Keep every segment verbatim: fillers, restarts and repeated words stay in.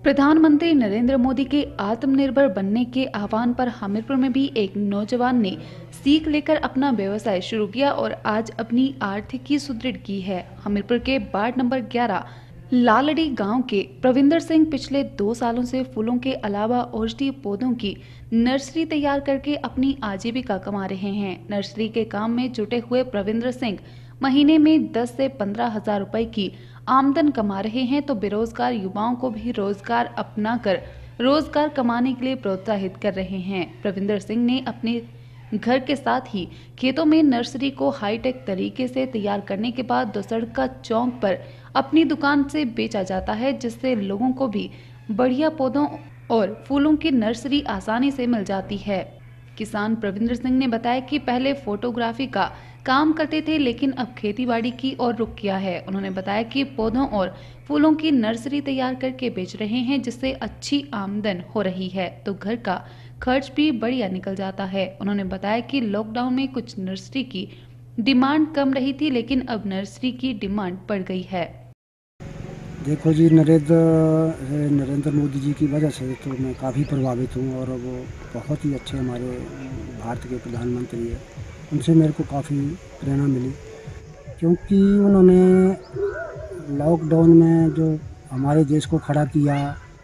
प्रधानमंत्री नरेंद्र मोदी के आत्मनिर्भर बनने के आह्वान पर हमीरपुर में भी एक नौजवान ने सीख लेकर अपना व्यवसाय शुरू किया और आज अपनी आर्थिकी सुदृढ़ की है। हमीरपुर के वार्ड नंबर ग्यारह लालड़ी गांव के प्रविंदर सिंह पिछले दो सालों से फूलों के अलावा औषधीय पौधों की नर्सरी तैयार करके अपनी आजीविका कमा रहे हैं। नर्सरी के काम में जुटे हुए प्रविंदर सिंह महीने में दस से पंद्रह हजार रुपए की आमदन कमा रहे हैं, तो बेरोजगार युवाओं को भी रोजगार अपनाकर रोजगार कमाने के लिए प्रोत्साहित कर रहे हैं। प्रविंदर सिंह ने अपने घर के साथ ही खेतों में नर्सरी को हाईटेक तरीके से तैयार करने के बाद दोसड़का चौक पर अपनी दुकान से बेचा जाता है, जिससे लोगों को भी बढ़िया पौधों और फूलों की नर्सरी आसानी से मिल जाती है। किसान प्रविंदर सिंह ने बताया कि पहले फोटोग्राफी का काम करते थे, लेकिन अब खेतीबाड़ी की ओर रुख किया है। उन्होंने बताया कि पौधों और फूलों की नर्सरी तैयार करके बेच रहे हैं, जिससे अच्छी आमदन हो रही है, तो घर का खर्च भी बढ़िया निकल जाता है। उन्होंने बताया कि लॉकडाउन में कुछ नर्सरी की डिमांड कम रही थी, लेकिन अब नर्सरी की डिमांड बढ़ गई है। देखो जी, नरेंद्र नरेंद्र मोदी जी की वजह से तो मैं काफ़ी प्रभावित हूँ और वो बहुत ही अच्छे हमारे भारत के प्रधानमंत्री है। उनसे मेरे को काफ़ी प्रेरणा मिली, क्योंकि उन्होंने लॉकडाउन में जो हमारे देश को खड़ा किया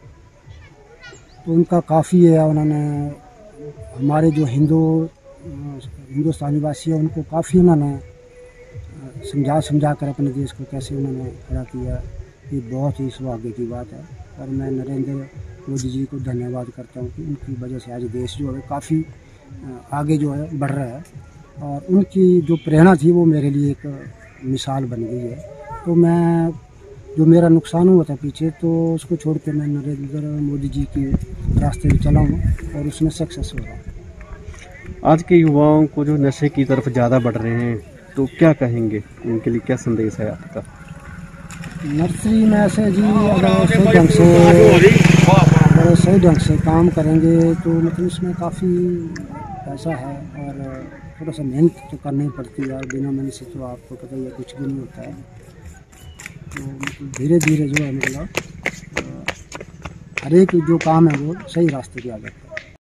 तो उनका काफ़ी है। उन्होंने हमारे जो हिंदू हिंदुस्तानी वासी है उनको काफ़ी उन्होंने समझा समझा कर अपने देश को कैसे उन्होंने खड़ा किया। ये बहुत ही सौभाग्य की बात है और मैं नरेंद्र मोदी जी को धन्यवाद करता हूँ कि उनकी वजह से आज देश जो है काफ़ी आगे जो है बढ़ रहा है और उनकी जो प्रेरणा थी वो मेरे लिए एक मिसाल बन गई है। तो मैं जो मेरा नुकसान हुआ था पीछे, तो उसको छोड़ के मैं नरेंद्र मोदी जी के रास्ते में चला हूँ और उसमें सक्सेस हो रहा हूँ। आज के युवाओं को जो नशे की तरफ ज़्यादा बढ़ रहे हैं, तो क्या कहेंगे, उनके लिए क्या संदेश है आपका? नर्सरी में ऐसे जी अगर सही ढंग से अगर सही ढंग से काम करेंगे तो मतलब इसमें काफ़ी पैसा है और थोड़ा सा मेहनत तो करनी ही पड़ती है और बिना मेहनत से तो आपको पता ही है कुछ भी नहीं होता है। तो मतलब धीरे धीरे जो है मतलब हर एक जो काम है वो सही रास्ते पे आ जाता है।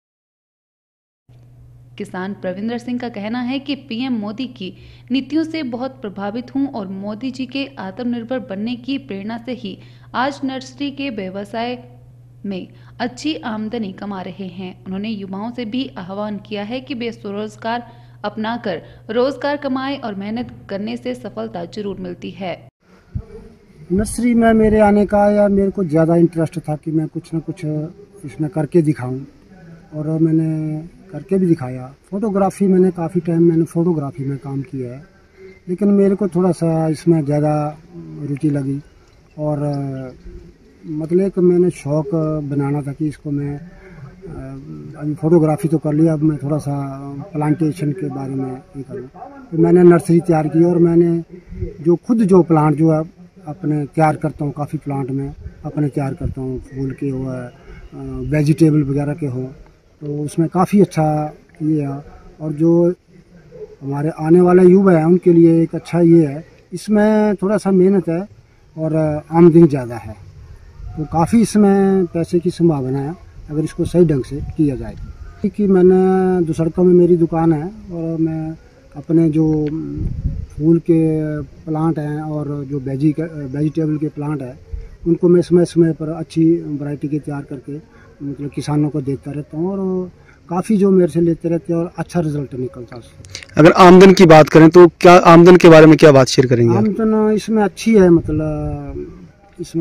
किसान प्रविंदर सिंह का कहना है कि पीएम मोदी की नीतियों से बहुत प्रभावित हूं और मोदी जी के आत्मनिर्भर बनने की प्रेरणा से ही आज नर्सरी के व्यवसाय में अच्छी आमदनी कमा रहे हैं। उन्होंने युवाओं से भी आह्वान किया है कि वे स्वरोजगार अपनाकर रोजगार कमाएं और मेहनत करने से सफलता जरूर मिलती है। नर्सरी में मेरे आने का या मेरे को ज़्यादा इंटरेस्ट था कि मैं कुछ ना कुछ इसमें करके दिखाऊं और मैंने करके भी दिखाया। फोटोग्राफी मैंने काफ़ी टाइम मैंने फ़ोटोग्राफी में काम किया है, लेकिन मेरे को थोड़ा सा इसमें ज़्यादा रुचि लगी और मतलब एक मैंने शौक़ बनाना था कि इसको मैं अभी फ़ोटोग्राफी तो कर लिया, अब मैं थोड़ा सा प्लांटेशन के बारे में ये करूँ। तो मैंने नर्सरी तैयार की और मैंने जो खुद जो प्लांट जो है अपने तैयार करता हूँ, काफ़ी प्लांट में अपने तैयार करता हूँ, फूल के हो, वेजिटेबल वगैरह के हो, तो उसमें काफ़ी अच्छा ये है। और जो हमारे आने वाले युवा हैं उनके लिए एक अच्छा ये है, इसमें थोड़ा सा मेहनत है और आमदनी ज़्यादा है, तो काफ़ी इसमें पैसे की संभावना है अगर इसको सही ढंग से किया जाए। कि मैंने दोसड़कों में मेरी दुकान है और मैं अपने जो फूल के प्लांट हैं और जो वेजी वेजिटेबल के प्लांट हैं उनको मैं समय समय पर अच्छी वैरायटी के तैयार करके मतलब किसानों को देता रहता हूँ और काफ़ी जो मेरे से लेते रहते हैं और अच्छा रिजल्ट निकलता है। अगर आमदन की बात करें तो क्या आमदन के बारे में क्या बात शेयर करेंगे? आमदन इसमें अच्छी है, मतलब इसमें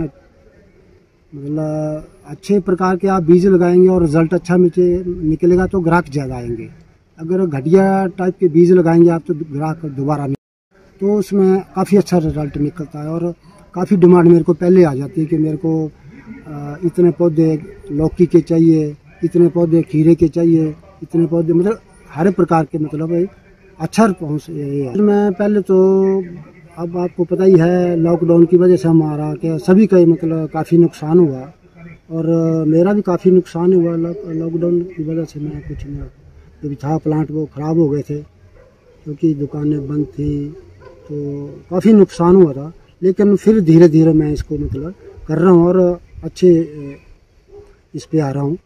मतलब अच्छे प्रकार के आप बीज लगाएंगे और रिजल्ट अच्छा निकलेगा तो ग्राहक ज़्यादा आएंगे। अगर घटिया टाइप के बीज लगाएंगे आप तो ग्राहक दोबारा नहीं, तो उसमें काफ़ी अच्छा रिजल्ट निकलता है और काफ़ी डिमांड मेरे को पहले आ जाती है कि मेरे को इतने पौधे लौकी के चाहिए, इतने पौधे खीरे के चाहिए, इतने पौधे मतलब हर प्रकार के मतलब अच्छा रिस्पॉन्स ये है। मैं पहले तो अब आपको पता ही है लॉकडाउन की वजह से हमारा क्या सभी का मतलब काफ़ी नुकसान हुआ और मेरा भी काफ़ी नुकसान हुआ लॉकडाउन की वजह से। मैं कुछ जो भी था प्लांट वो ख़राब हो गए थे क्योंकि दुकानें बंद थी, तो काफ़ी नुकसान हुआ था, लेकिन फिर धीरे धीरे मैं इसको मतलब कर रहा हूँ और अच्छे इस पे आ रहा हूँ।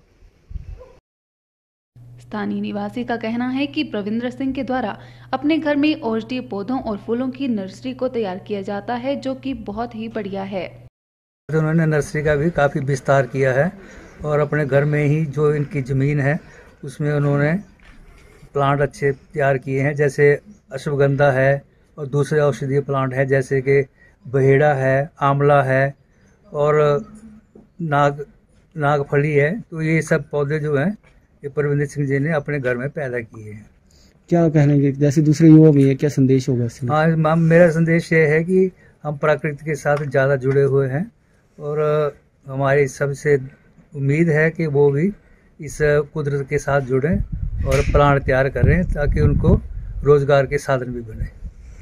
स्थानीय निवासी का कहना है कि प्रविंदर सिंह के द्वारा अपने घर में औषधीय पौधों और फूलों की नर्सरी को तैयार किया जाता है, जो कि बहुत ही बढ़िया है। उन्होंने नर्सरी का भी काफ़ी विस्तार किया है और अपने घर में ही जो इनकी ज़मीन है उसमें उन्होंने प्लांट अच्छे तैयार किए हैं, जैसे अश्वगंधा है और दूसरे औषधीय प्लांट है जैसे कि बहेड़ा है, आंवला है और नाग नागफली है। तो ये सब पौधे जो हैं ये प्रविंदर सिंह जी ने अपने घर में पैदा किए हैं। क्या कहने जैसे दूसरे युवा भी है, क्या संदेश होगा इसमें? हाँ मैम, मेरा संदेश ये है कि हम प्रकृति के साथ ज़्यादा जुड़े हुए हैं और हमारी सबसे उम्मीद है कि वो भी इस कुदरत के साथ जुड़ें और प्लांट तैयार करें ताकि उनको रोजगार के साधन भी बने।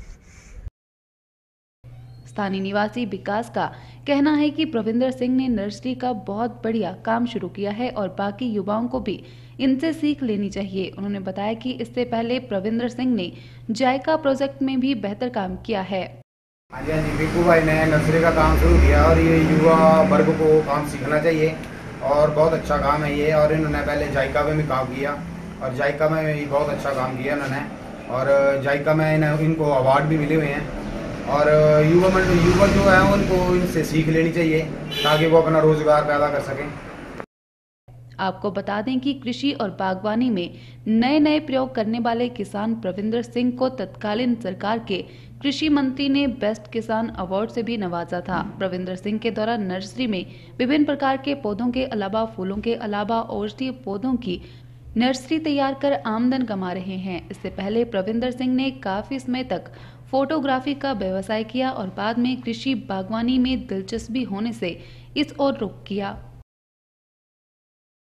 स्थानीय निवासी विकास का कहना है कि प्रविंदर सिंह ने नर्सरी का बहुत बढ़िया काम शुरू किया है और बाकी युवाओं को भी इनसे सीख लेनी चाहिए। उन्होंने बताया कि इससे पहले प्रविंदर सिंह ने जायका प्रोजेक्ट में भी बेहतर काम किया है। हाँ जी हाँ जी, बिक्कू भाई ने नर्सरी का काम शुरू किया और ये युवा वर्ग को काम सीखना चाहिए और बहुत अच्छा काम है ये। और इन्होंने पहले जायका में भी काम किया और जायका में भी बहुत अच्छा काम किया इन्होंने और जायका में इनको अवार्ड भी मिले हुए हैं और युवा युवा जो है उनको इनसे सीख लेनी चाहिए ताकि वो अपना रोजगार पैदा कर सकें। आपको बता दें कि कृषि और बागवानी में नए नए प्रयोग करने वाले किसान प्रविंदर सिंह को तत्कालीन सरकार के कृषि मंत्री ने बेस्ट किसान अवार्ड से भी नवाजा था। प्रविंदर सिंह के द्वारा नर्सरी में विभिन्न प्रकार के पौधों के अलावा फूलों के अलावा औषधीय पौधों की नर्सरी तैयार कर आमदन कमा रहे हैं। इससे पहले प्रविंदर सिंह ने काफी समय तक फोटोग्राफी का व्यवसाय किया और बाद में कृषि बागवानी में दिलचस्पी होने से इस ओर रुख किया।